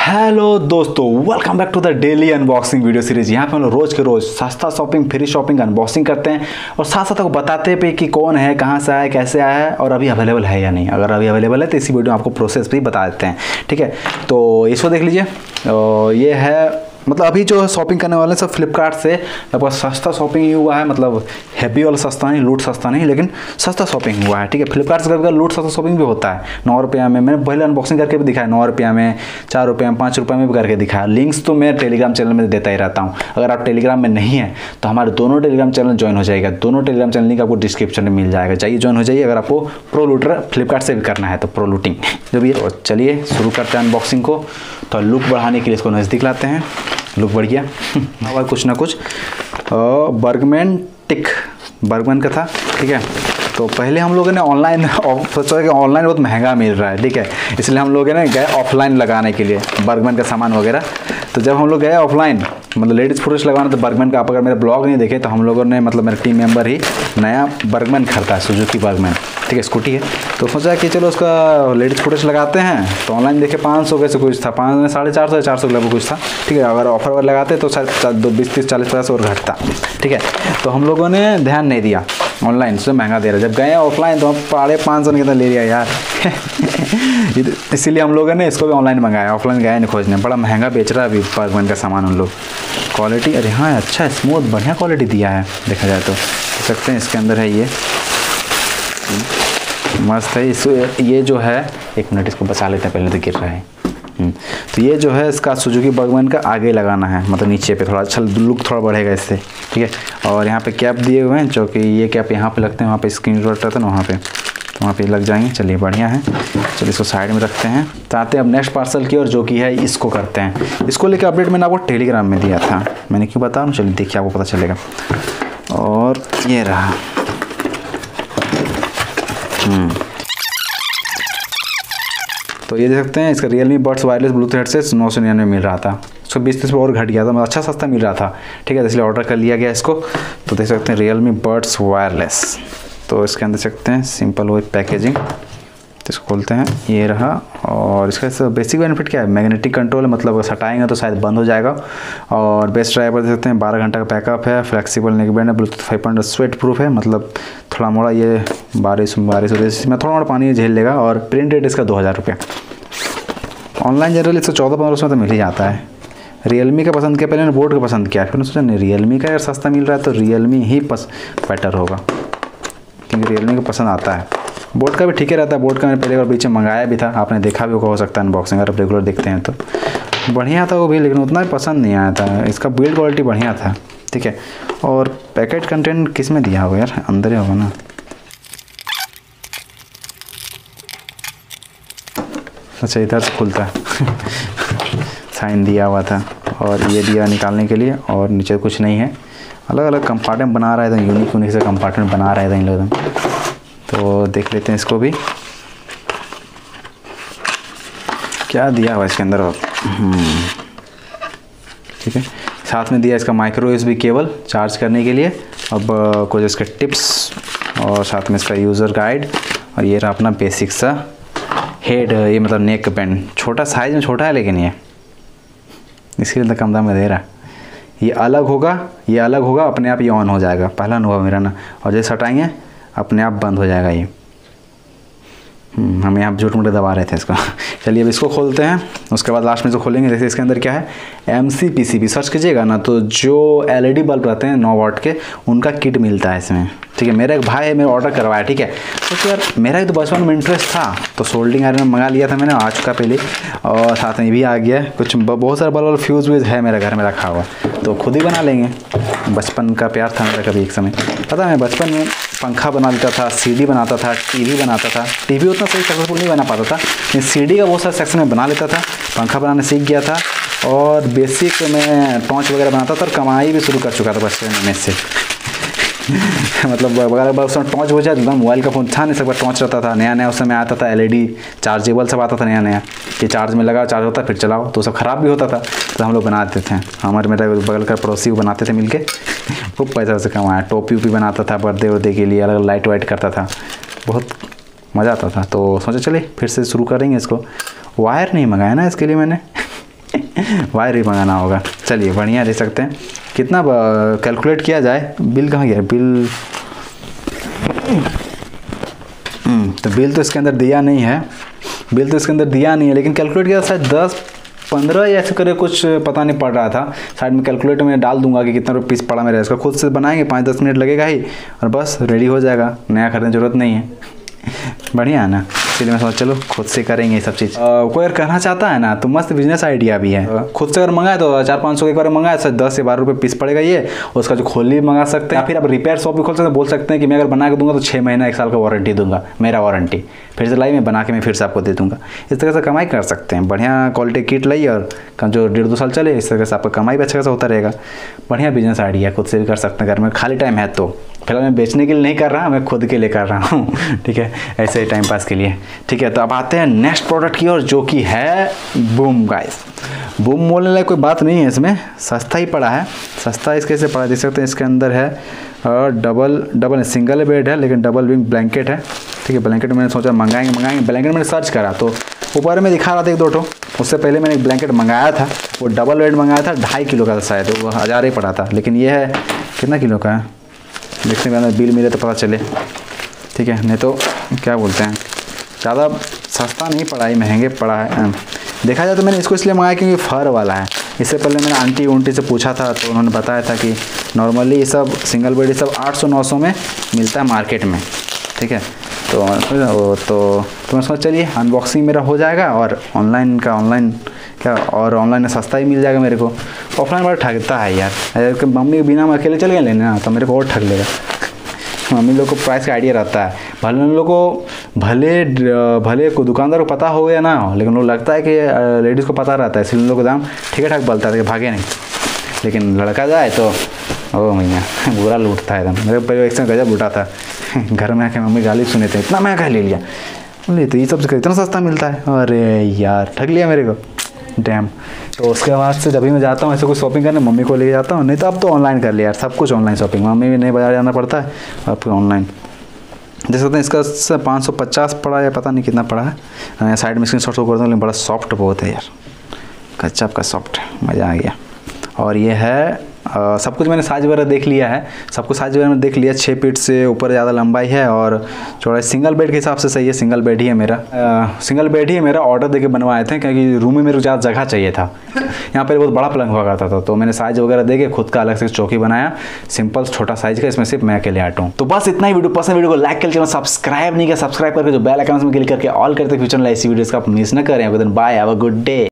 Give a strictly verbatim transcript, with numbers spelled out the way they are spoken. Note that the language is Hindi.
हेलो दोस्तों, welcome back to the daily unboxing video series. यहाँ पे हम लोग रोज़ के रोज़ सस्ता शॉपिंग, फ्री शॉपिंग, अनबॉक्सिंग करते हैं और साथ साथ आपको बताते हैं कि कौन है, कहाँ से आया है, कैसे आया है और अभी अवेलेबल है या नहीं। अगर अभी अवेलेबल है तो इसी वीडियो में आपको प्रोसेस भी बता देते हैं। ठीक है, तो इसको देख लीजिए। ये है मतलब अभी जो शॉपिंग करने वाले हैं सब फ्लिपकार्ट से लगभग सस्ता शॉपिंग ही हुआ है। मतलब हैवी वाला सस्ता नहीं, लूट सस्ता नहीं, लेकिन सस्ता शॉपिंग हुआ है। ठीक है, फ्लिपकार्ट से कभी लूट सस्ता शॉपिंग भी होता है। नौ रुपया में मैंने पहले अनबॉक्सिंग करके भी दिखाया, नौ रुपया में, चार रुपये में, पाँच रुपये में भी करके दिखाया। लिंक्स तो मैं टेलीग्राम चैनल में देता ही रहता हूँ। अगर आप टेलीग्राम में नहीं है तो हमारे दोनों टेलीग्राम चैनल ज्वाइन हो जाएगा। दोनों टेलीग्राम चैनल लिंक आपको डिस्क्रिप्शन में मिल जाएगा, जाइए ज्वाइन हो जाइए। अगर आपको प्रो लूटर फ्लिपकार्ट से भी करना है तो प्रो लूटिंग जो भी है। तो चलिए शुरू करते हैं अनबॉक्सिंग को। तो लुक बढ़ाने के लिए इसको नज़दीक लाते हैं, लुक बढ़ गया। और कुछ ना कुछ बर्गमैन टिक बर्गमैन का था। ठीक है, तो पहले हम लोगों ने ऑनलाइन सोचा कि ऑनलाइन बहुत महंगा मिल रहा है। ठीक है, इसलिए हम लोग ने गए ऑफलाइन लगाने के लिए बर्गमैन का सामान वगैरह। तो जब हम लोग गए ऑफलाइन मतलब लेडीज़ पुरुष लगाना, तो बर्गमैन का आप अगर मेरे ब्लॉग नहीं देखे तो हम लोगों ने मतलब मेरे टीम मेंबर ही नया बर्गमैन खरीदा है, सुजुकी बर्गमैन। ठीक है, स्कूटी है। तो सोचा कि चलो उसका लेडीज़ पुरुष लगाते हैं। तो ऑनलाइन देखे पाँच सौ कैसे कुछ था, पाँच साढ़े चार सौ चार सौ लगभग कुछ था। ठीक है, अगर ऑफर वाले लगाते तो शायद दो बीस तीस चालीस पचास और घटता। ठीक है, तो हम लोगों ने ध्यान नहीं दिया, ऑनलाइन से महंगा दे रहा। जब गए ऑफलाइन तो हम साढ़े पाँच सौ कितना ले लिया यार। इसीलिए हम लोगों ने इसको भी ऑनलाइन मंगाया, ऑफलाइन गए नहीं खोजने। बड़ा महंगा बेच रहा है अभी बर्गमैन का सामान उन लोग। क्वालिटी अरे हाँ अच्छा है, स्मूथ बढ़िया क्वालिटी दिया है देखा जाए तो। देख सकते हैं इसके अंदर है ये मस्त है। इस ये जो है एक मिनट इसको बचा लेते हैं, पहले तो गिर रहा है। तो ये जो है इसका सुजुकी बर्गमैन का आगे लगाना है, मतलब नीचे पे थोड़ा अच्छा लुक थोड़ा बढ़ेगा इससे। ठीक है, और यहाँ पे कैप दिए हुए हैं जो कि ये कैप यहाँ पे लगते हैं, वहाँ पे स्क्रीन रहता है ना वहाँ पे, तो वहाँ पे लग जाएंगे। चलिए बढ़िया है, चलिए इसको साइड में रखते हैं। तो आते हैं अब नेक्स्ट पार्सल की, और जो कि है इसको करते हैं। इसको लेकर अपडेट मैंने आपको टेलीग्राम में दिया था, मैंने क्यों बताऊँ, चलिए देखिए आपको पता चलेगा। और ये रहा तो ये देख सकते हैं इसका Realme Buds Wireless Bluetooth headset नौ सौ निन्यानवे मिल रहा था। सौ बीस तीस और घट गया था, मतलब अच्छा सस्ता मिल रहा था। ठीक है, इसलिए ऑर्डर कर लिया गया इसको। तो देख सकते हैं रियलमी बड्स वायरलेस। तो इसके अंदर सकते हैं सिंपल वही पैकेजिंग। तो इसको खोलते हैं, ये रहा। और इसका बेसिक बेनिफिट क्या है, मैग्नेटिक कंट्रोल है, मतलब अगर हटाएंगे तो शायद बंद हो जाएगा। और बेस्ट ड्राइवर देख सकते हैं, बारह घंटा का बैकअप है, फ्लेक्सिबल नेकबैंड है, Bluetooth five point sweatproof है, मतलब थोड़ा मोड़ा ये बारिश बारिश बारिश में थोड़ा मोड़ा पानी झेल लेगा। और प्रिंट रेट इसका दो हज़ार रुपये। ऑनलाइन जनरली एक सौ चौदह पंद्रह सौ में तो मिल ही जाता है। रियलमी का पसंद किया, पहले मैंने बोट का पसंद किया, फिर सोचा नहीं रियलमी का अगर सस्ता मिल रहा है तो रियलमी ही पस बेटर होगा, क्योंकि रियलमी का पसंद आता है। बोट का भी ठीक ही रहता है, बोट का मैंने पहले बार पीछे मंगाया भी था, आपने देखा भी होगा हो सकता है अनबॉक्सिंग, अगर आप रेगुलर देखते हैं तो। बढ़िया था वो भी, लेकिन उतना भी पसंद नहीं आया था। इसका बिल्ड क्वालिटी बढ़िया था। ठीक है, और पैकेट कंटेंट किस में दिया होगा यार, अंदर ही होगा ना। अच्छा इधर से खुलता है साइन दिया हुआ था, और ये दिया निकालने के लिए, और नीचे कुछ नहीं है। अलग अलग कंपार्टमेंट बना रहा है, एकदम यूनिक यूनिक से कंपार्टमेंट बना रहा है इन लोग। तो देख लेते हैं इसको भी क्या दिया हुआ इसके अंदर। ठीक है, साथ में दिया इसका माइक्रो यूएसबी केबल चार्ज करने के लिए। अब कुछ इसके टिप्स, और साथ में इसका यूज़र गाइड, और ये रहा अपना बेसिक सा हेड, ये मतलब नेक बैंड। छोटा साइज में छोटा है, लेकिन ये इसके लिए कम दाम में दे रहा है। ये अलग होगा, ये अलग होगा, अपने आप ये ऑन हो जाएगा, पहला अनुभव मेरा ना। और जैसे हटाएंगे अपने आप बंद हो जाएगा ये। हम यहाँ झूठ मूठे दबा रहे थे इसको। चलिए अब इसको खोलते हैं, उसके बाद लास्ट में जो खोलेंगे जैसे इसके अंदर क्या है, M C P C B search कीजिएगा ना, तो जो एल ई डी बल्ब रहते हैं नौ वाट के, उनका किट मिलता है इसमें। ठीक है, मेरा एक भाई है, मेरा ऑर्डर करवाया। ठीक है, तो यार मेरा एक तो बचपन में इंटरेस्ट था, तो सोल्डिंग आयरन मंगा लिया था मैंने, आ चुका पहले। और साथ में ये भी आ गया, कुछ बहुत सारे बल्ब और फ्यूज़ व्यूज़ है मेरे घर में रखा हुआ, तो खुद ही बना लेंगे। बचपन का प्यार था मेरा कभी एक समय, पता है मैं बचपन में पंखा बना लेता था, सीडी बनाता था, टीवी बनाता था। टीवी उतना सही सक्सेसफुल नहीं बना पाता था, लेकिन सीडी का बहुत सारा सेक्शन में बना लेता था। पंखा बनाना सीख गया था, और बेसिक मैं टॉर्च वगैरह बनाता था, और कमाई भी शुरू कर चुका था बचपन में से। मतलब अगर उसमें टॉर्च हो जाए तो मोबाइल का फ़ोन था नहीं, सब टॉर्च रहता था, नया नया उस समय आता था। एलईडी चार्जेबल सब आता था नया नया, कि चार्ज में लगा, चार्ज होता फिर चलाओ, तो सब ख़राब भी होता था। तो हम लोग बनाते थे, हमारे मेरे बगल का पड़ोसी वो बनाते थे मिलके, खूब पैसा वैसे कमाया। टोपी वोपी बनाता था बर्थडे वर्डे के लिए, अलग लाइट वाइट करता था, बहुत मज़ा आता था। तो सोचा चले फिर से शुरू करेंगे इसको। वायर नहीं मंगाया ना इसके लिए मैंने वायर ही मंगाना होगा। चलिए बढ़िया ले सकते हैं। कितना कैलकुलेट किया जाए, बिल कहाँ गया बिल? तो बिल तो इसके अंदर दिया नहीं है, बिल तो इसके अंदर दिया नहीं है, लेकिन कैलकुलेट किया शायद दस पंद्रह या ऐसे करे कुछ, पता नहीं पड़ रहा था। साइड में कैलकुलेटर में डाल दूंगा कि कितना रुपये पीस पड़ा मेरा। इसका खुद से बनाएंगे, पाँच दस मिनट लगेगा ही और बस रेडी हो जाएगा, नया खरीदने की ज़रूरत नहीं है। बढ़िया है ना, इसलिए मैं सोचा चलो खुद से करेंगे ये सब चीज़। कोई अगर करना चाहता है ना तो मस्त बिजनेस आइडिया भी है। खुद से अगर मंगाए तो चार पाँच सौ एक बार मंगाए तो दस से बारह रुपये पीस पड़ेगा ये। उसका जो खोली मंगा सकते हैं, फिर आप रिपेयर शॉप भी खोल सकते हैं। बोल सकते हैं कि मैं अगर बना के दूंगा तो छः महीना एक साल का वारंटी दूंगा, मेरा वारंटी, फिर से लाई मैं बना के मैं फिर से आपको दे दूंगा। इस तरह से कमाई कर सकते हैं। बढ़िया क्वालिटी किट लाइए और जो डेढ़ दो साल चले, इस तरह से आपका कमाई भी अच्छा खासा होता रहेगा। बढ़िया बिजनेस आइडिया, खुद से भी कर सकते हैं घर में, खाली टाइम है तो। फिलहाल मैं बेचने के लिए नहीं कर रहा, मैं खुद के लिए कर रहा हूँ, ठीक है, ऐसे ही टाइम पास के लिए। ठीक है, तो अब आते हैं नेक्स्ट प्रोडक्ट की ओर, जो कि है बूम गाइस। बूम बोलने लायक कोई बात नहीं है इसमें, सस्ता ही पड़ा है। सस्ता इस कैसे पड़ा, देख सकते हैं इसके अंदर है और डबल डबल सिंगल बेड है, लेकिन डबल विंग ब्लैंकेट है। ठीक है, ब्लैंकेट मैंने सोचा मंगाएंगे मंगाएंगे ब्लैंकेट मैंने सर्च करा तो ऊपर में दिखा रहा था एक दो ठो। उससे पहले मैंने एक ब्लैंकेट मंगाया था, वो डबल बेड मंगाया था, ढाई किलो का था शायद, वो हज़ार ही पड़ा था। लेकिन ये है कितना किलो का है, देखने के बाद बिल मिले तो पता चले। ठीक है, नहीं तो क्या बोलते हैं, ज़्यादा सस्ता नहीं पड़ा है, महंगे पड़ा है। देखा जाए तो मैंने इसको इसलिए मंगाया क्योंकि फर वाला है। इससे पहले मैंने आंटी उंटी से पूछा था तो उन्होंने बताया था कि नॉर्मली ये सब सिंगल बेड ये सब आठ सौ नौ सौ में मिलता है मार्केट में। ठीक है, तो तो तो मैं सोचा चलिए अनबॉक्सिंग मेरा हो जाएगा और ऑनलाइन का ऑनलाइन क्या और ऑनलाइन में सस्ता ही मिल जाएगा मेरे को। ऑफलाइन बड़ा ठगता है यार, अगर मम्मी के बिना मैं अकेले चले गए लेने ना तो मेरे को और ठग लेगा। मम्मी लोग को प्राइस का आइडिया रहता है, भले उन लोग को भले भले को दुकानदार को पता हो या ना हो, लेकिन उन लोग लगता है कि लेडीज़ को पता रहता है, इसलिए उन लोग को दाम ठीक ठाक बोलता है कि भागे नहीं। लेकिन लड़का जाए तो ओ भैया बुरा लूटता है एकदम। मेरे पहले एक समय गजब लूटा था, घर में आके मम्मी गाली सुने थे, इतना महंगा ले लिया। बोले तो ये सब इतना सस्ता मिलता है, अरे यार ठग लिया मेरे को, डैम। तो उसके बाद से जब भी मैं जाता हूँ ऐसे कुछ शॉपिंग करने, मम्मी को लेके जाता हूँ, नहीं तो अब तो ऑनलाइन कर लिया यार, सब कुछ ऑनलाइन शॉपिंग। मम्मी भी नहीं बाजार जाना पड़ता है, अब ऑनलाइन। देख सकते हैं इसका पाँच सौ पचास पड़ा है, पता नहीं कितना पड़ा है। साइड में स्क्रीन शॉट कर दूँ, लेकिन बड़ा सॉफ्ट बहुत है यार, गजब का सॉफ्ट है, मज़ा आ गया। और ये है आ, सब कुछ मैंने साइज वगैरह देख लिया है, सब कुछ साइज वगैरह में देख लिया। छः फीट से ऊपर ज़्यादा लंबाई है और चौड़ाई सिंगल बेड के हिसाब से सही है, सिंगल बेड ही है मेरा। आ, सिंगल बेड ही है मेरा, ऑर्डर देके बनवाए थे क्योंकि रूम में मेरे को ज़्यादा जगह चाहिए था। यहाँ पर बहुत बड़ा पलंग हुआ करता था, तो मैंने साइज वगैरह देके खुद का अलग से चौकी बनाया, सिंपल छोटा साइज का, इसमें सिर्फ मैं अकेले आटा हूँ। तो बस इतना ही। वीडियो पसंद, वीडियो को लाइक कर, चैनल सब्सक्राइब नहीं किया सब्सक्राइब करके जो बेल आइकन में क्लिक करके ऑल करते फ्यूचर में ऐसी वीडियोस का आप मिस न करें। Bye, have a good day.